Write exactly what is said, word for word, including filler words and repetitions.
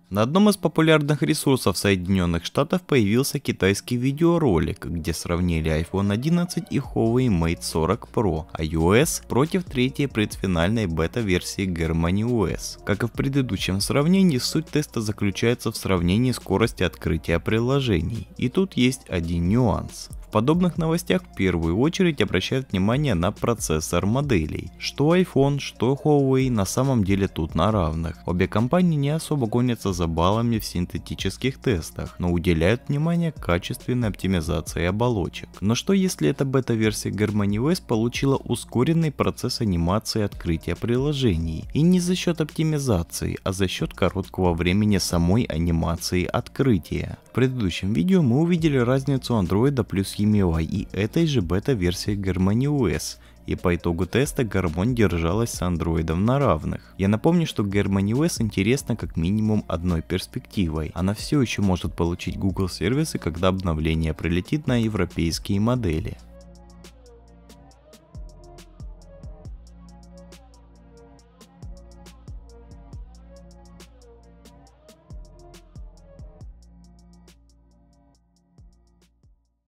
На одном из популярных ресурсов Соединенных Штатов появился китайский видеоролик, где сравнили айфон одиннадцать и Huawei Mate сорок про iOS против третьей предфинальной бета-версии HarmonyOS. Как и в предыдущем сравнении, суть теста заключается в сравнении скорости открытия приложений. И тут есть один нюанс. В подобных новостях в первую очередь обращают внимание на процессор моделей. Что iPhone, что Huawei на самом деле тут на равных. Обе компании не особо гонятся за баллами в синтетических тестах, но уделяют внимание качественной оптимизации оболочек. Но что если эта бета-версия HarmonyOS получила ускоренный процесс анимации открытия приложений? И не за счет оптимизации, а за счет короткого времени самой анимации открытия. В предыдущем видео мы увидели разницу Android плюс эм ю ай и этой же бета-версии HarmonyOS, и по итогу теста Harmony держалась с Android на равных. Я напомню, что HarmonyOS интересна как минимум одной перспективой. Она все еще может получить Google сервисы, когда обновление прилетит на европейские модели.